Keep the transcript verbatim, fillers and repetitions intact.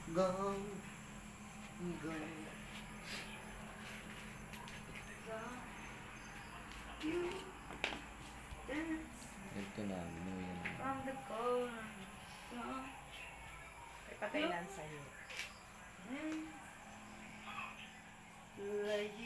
Go, go. You dance Ito na, ano yan. from the corner. Ipatay lang sa'yo. Like